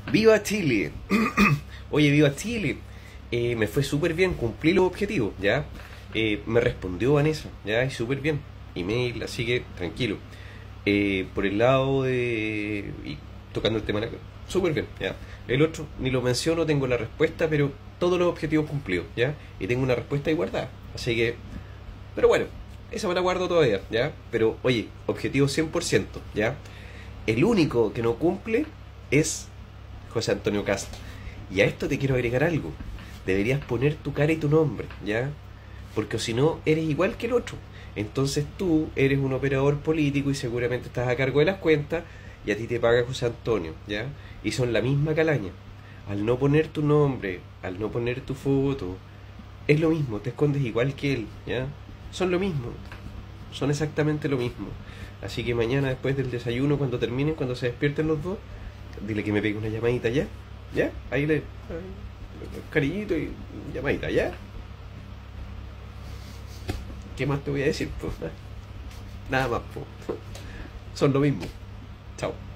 ¡Viva Chile! Oye, viva Chile. Me fue súper bien, cumplí los objetivos, ¿ya? Me respondió Vanessa, ¿ya? Y súper bien. Email, así que tranquilo. Por el lado de... y tocando el tema de súper bien, ¿ya? El otro, ni lo menciono, tengo la respuesta, pero todos los objetivos cumplidos, ¿ya? Y tengo una respuesta ahí guardada. Así que... pero bueno, esa me la guardo todavía, ¿ya? Pero, oye, objetivo 100%, ¿ya? El único que no cumple es José Antonio Cast. Y a esto te quiero agregar algo. Deberías poner tu cara y tu nombre, ¿ya? Porque si no, eres igual que el otro. Entonces tú eres un operador político y seguramente estás a cargo de las cuentas y a ti te paga José Antonio, ¿ya? Y son la misma calaña. Al no poner tu nombre, al no poner tu foto, es lo mismo, te escondes igual que él, ¿ya? Son lo mismo, son exactamente lo mismo. Así que mañana después del desayuno, cuando terminen, cuando se despierten los dos, dile que me pegue una llamadita, ¿ya? ¿Ya? Ahí le... cariñito y llamadita, ¿ya? ¿Qué más te voy a decir? Pues nada más, pues. Son lo mismo. Chao.